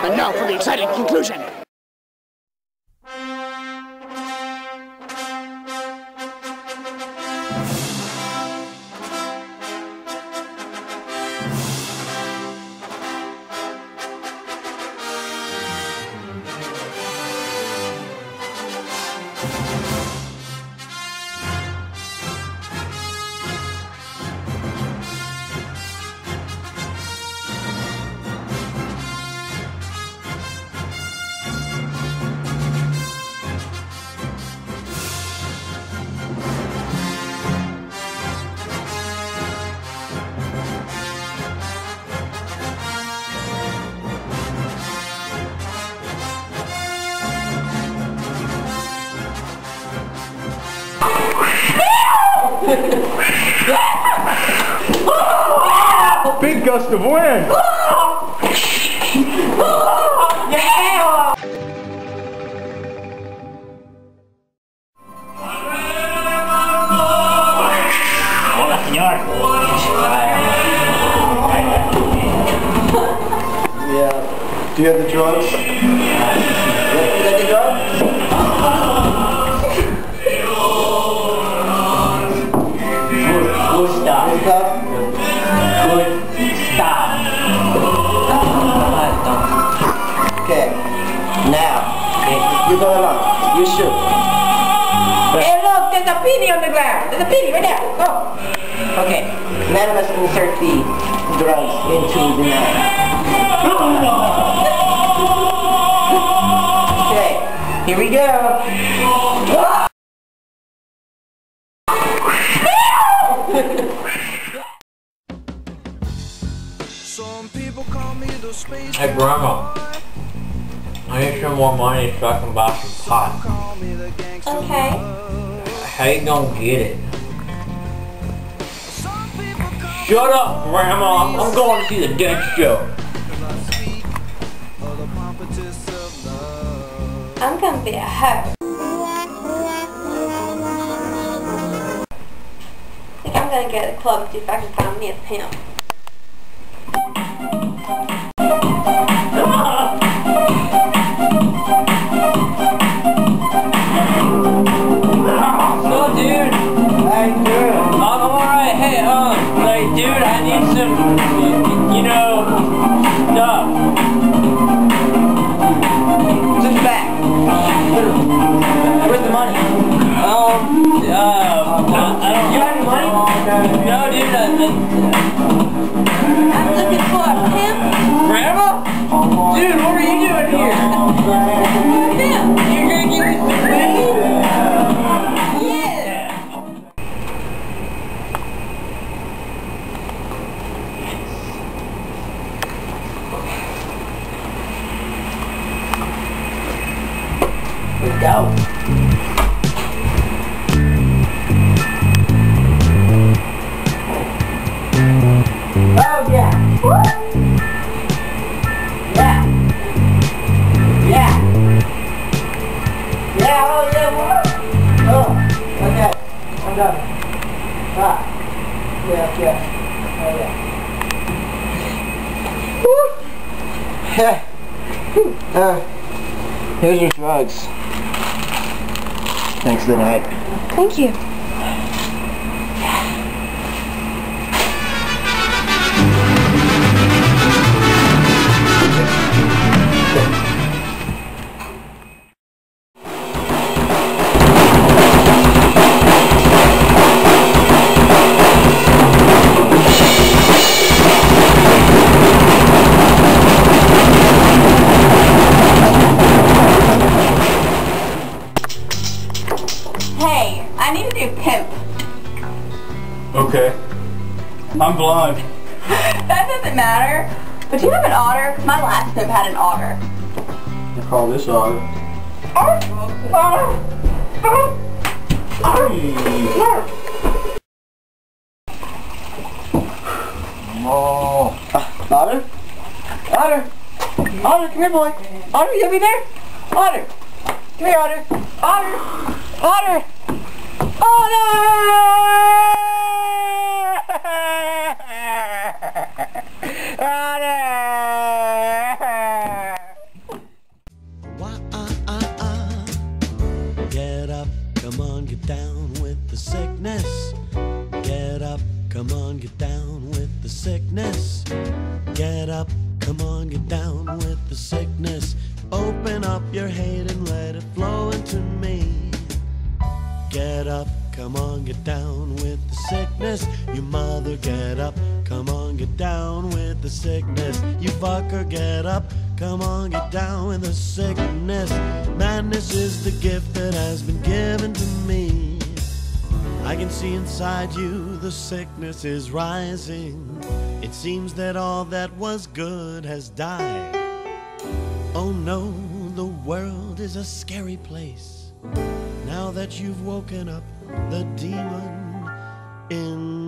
And now for the exciting conclusion. Big gust of wind! Yeah! Hola, señor. Yeah. Do you have the drugs? You got the drugs? Good stuff. Good stuff? Good stuff. Okay. Now, you go along. You shoot. Hey, look, there's a penny on the ground. There's a penny right there. Go. Okay. Now let's insert the drugs into the knife. Okay. Here we go. Hey Grandma, I need some more money so I can buy some pot. Okay. How you gonna get it? Shut up, Grandma! I'm going to see the dance show. I'm gonna be a hoe. I think I'm gonna go to the club and see if I can find me a pimp. So, dude. How you doing? I'm alright. Hey, like, dude, I need some, you know, stuff. Just back. Where's the money? I don't. You have any money? No, dude. I'm looking for a pimp. Grandma? Dude, what are you doing here? Pimp. You're gonna give me some weed? Yeah. Let's go. Oh yeah. Yeah. Yeah. Yeah, oh yeah. Oh, okay. I'm done. Ah. Yeah, yeah. Oh yeah. Here's your drugs. Thanks for the night. Thank you. Hey, I need a new pimp. Okay. I'm blind. That doesn't matter. But do you have an otter? 'Cause my last pimp had an otter. I call this otter. Oh. Otter? Otter! Otter, come here, boy. Otter, you be there? Otter! Come here, Otter. Otter! Otter! Otter! Otter! get down with the sickness. Get up, come on, get down with the sickness. Get up, come on, get down with the sickness. Open up your hate and let it flow into me. Get up, come on, get down with the sickness. You mother, get up, come on, get down with the sickness. You fucker, get up, come on, get down with the sickness. Madness is the gift that has been given to me. I can see inside you the sickness is rising. It seems that all that was good has died. Oh no, the world is a scary place now that you've woken up the demon in